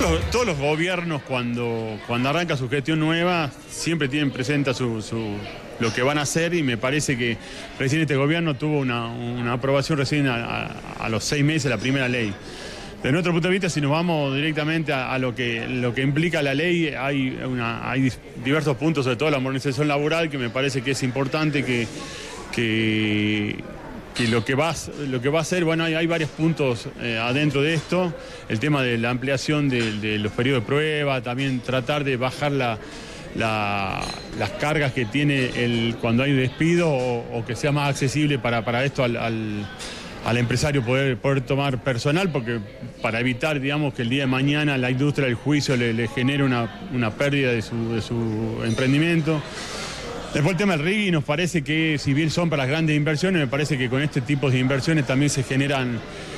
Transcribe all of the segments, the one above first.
Todos los gobiernos cuando arranca su gestión nueva siempre tienen presente lo que van a hacer, y me parece que recién este gobierno tuvo una aprobación recién a los 6 meses la primera ley. Desde nuestro punto de vista, si nos vamos directamente a lo que implica la ley, hay diversos puntos, sobre todo la modernización laboral, que me parece que es importante que lo que va a ser, bueno, hay varios puntos adentro de esto. El tema de la ampliación de los periodos de prueba, también tratar de bajar las cargas que tiene cuando hay despido, o que sea más accesible para esto al empresario poder tomar personal, porque para evitar, digamos, que el día de mañana la industria del juicio le genere una pérdida de su emprendimiento. Después el tema del RIGI, nos parece que si bien son para las grandes inversiones, me parece que con este tipo de inversiones también se generan,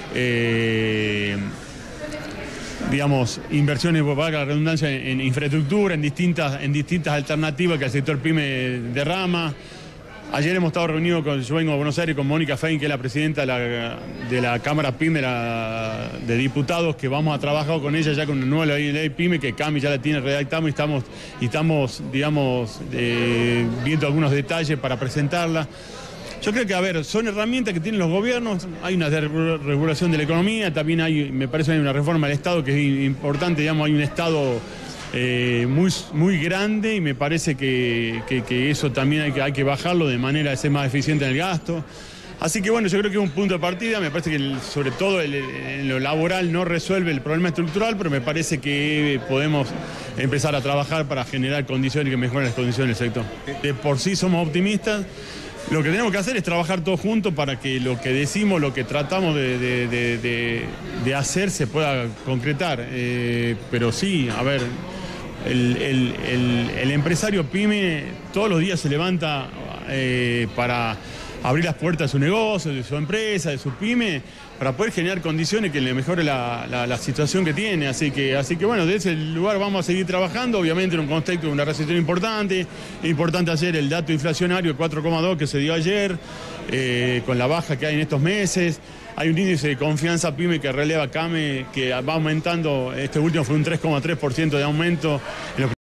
digamos, inversiones, valga la redundancia, en infraestructura, en distintas alternativas que el sector PYME derrama. Ayer hemos estado reunidos yo vengo a Buenos Aires con Mónica Fein, que es la presidenta de la Cámara PYME de Diputados, que vamos a trabajar con ella ya con una nueva ley PYME, que Cami ya la tiene redactada, y estamos digamos, viendo algunos detalles para presentarla. Yo creo que, a ver, son herramientas que tienen los gobiernos. Hay una regulación de la economía, también me parece que hay una reforma del Estado que es importante, digamos, hay un Estado muy grande, y me parece que eso también hay que bajarlo de manera de ser más eficiente en el gasto. Así que bueno, yo creo que es un punto de partida. Me parece que sobre todo en lo laboral no resuelve el problema estructural, pero me parece que podemos empezar a trabajar para generar condiciones que mejoren las condiciones del sector. De por sí somos optimistas. Lo que tenemos que hacer es trabajar todos juntos para que lo que decimos, lo que tratamos de hacer se pueda concretar. Pero sí, a ver, el empresario PYME todos los días se levanta para abrir las puertas de su negocio, de su empresa, de su PYME, para poder generar condiciones que le mejore la situación que tiene. Así que bueno, desde ese lugar vamos a seguir trabajando, obviamente en un contexto de una recesión importante. Es importante hacer el dato inflacionario 4,2 que se dio ayer, con la baja que hay en estos meses. Hay un índice de confianza PYME que releva CAME, que va aumentando. Este último fue un 3,3% de aumento en los